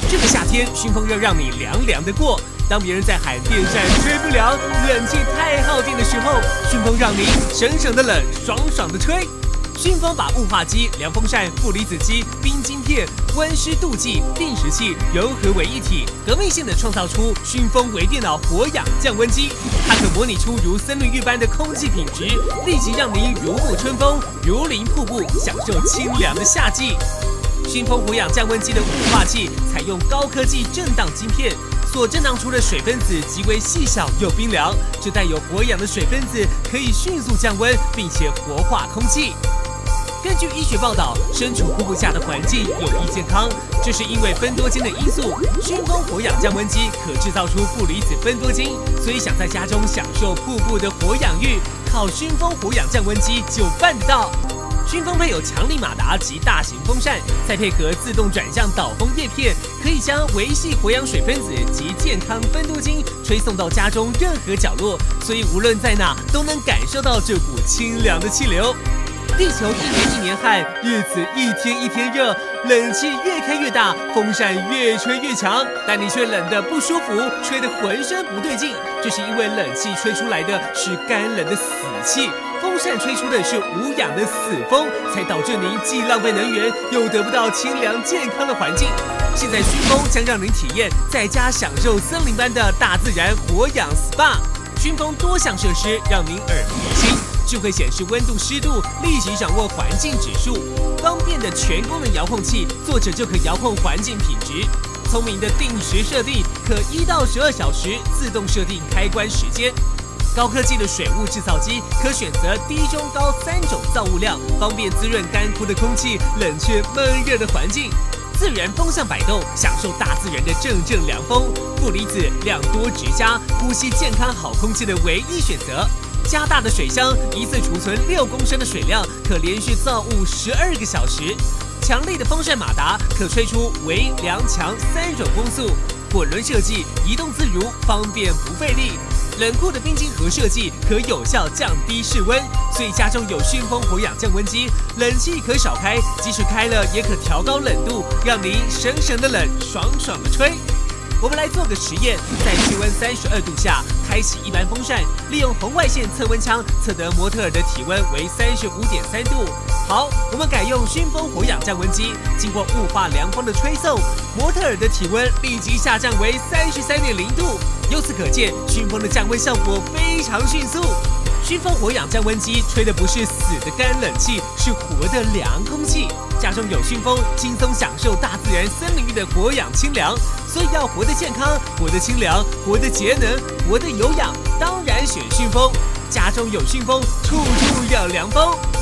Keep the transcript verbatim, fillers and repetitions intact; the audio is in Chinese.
这个夏天，熏风要让你凉凉的过。当别人在喊电扇吹不凉、冷气太耗电的时候，熏风让你省省的冷，爽爽的吹。熏风把雾化机、凉风扇、负离子机、冰晶片、温湿度计、定时器融合为一体，革命性的创造出熏风微电脑活氧降温机。它可模拟出如森林浴般的空气品质，立即让您如沐春风、如临瀑布，享受清凉的夏季。熏风活氧降温机的雾化器采用高科技震荡晶片，所震荡出的水分子极为细小又冰凉，这带有活氧的水分子可以迅速降温，并且活化空气。根据医学报道，身处瀑布下的环境有益健康，这是因为芬多精的因素。熏风活氧降温机可制造出负离子芬多精，所以想在家中享受瀑布的活氧浴，靠熏风活氧降温机就办得到。熏风配有强力马达及大型风扇，再配合自动转向导风叶片，可以将维系活氧水分子及健康芬多精吹送到家中任何角落，所以无论在哪都能感受到这股清凉的气流。地球一年一年旱，日子一天一天热，冷气越开越大，风扇越吹越强，但你却冷得不舒服，吹得浑身不对劲。这是因为冷气吹出来的是干冷的死气，风扇吹出的是无氧的死风，才导致您既浪费能源，又得不到清凉健康的环境。现在熏风将让您体验在家享受森林般的大自然活氧 S P A。熏风多项设施让您耳目一新。智慧显示温度、湿度，立即掌握环境指数。方便的全功能遥控器，坐着就可遥控环境品质。聪明的定时设定，可一到十二小时自动设定开关时间。高科技的水雾制造机，可选择低、中、高三种造物量，方便滋润干枯的空气，冷却闷热的环境。自然风向摆动，享受大自然的阵阵凉风。负离子量多质佳，呼吸健康好空气的唯一选择。加大的水箱一次储存六公升的水量，可连续造雾十二个小时。强力的风扇马达可吹出微、凉、强三种风速。滚轮设计，移动自如，方便不费力。冷库的冰晶盒设计可有效降低室温，所以家中有熏风活氧降温机，冷气可少开，即使开了也可调高冷度，让您省省的冷，爽爽的吹。我们来做个实验，在气温三十二度下开启一般风扇，利用红外线测温枪测得模特儿的体温为三十五点三度。好，我们改用熏风活氧降温机，经过雾化凉风的吹送，模特儿的体温立即下降为三十三点零度。由此可见，熏风的降温效果非常迅速。熏风活氧降温机吹的不是死的干冷气，是活的凉空气。家中有熏风，轻松享受大自然森林浴的活氧清凉。所以要活得健康、活得清凉、活得节能、活得有氧，当然选熏风。家中有熏风，处处有凉风。